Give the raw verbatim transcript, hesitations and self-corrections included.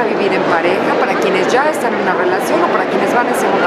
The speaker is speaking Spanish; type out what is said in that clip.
vivir en pareja, para quienes ya están en una relación o para quienes van en segunda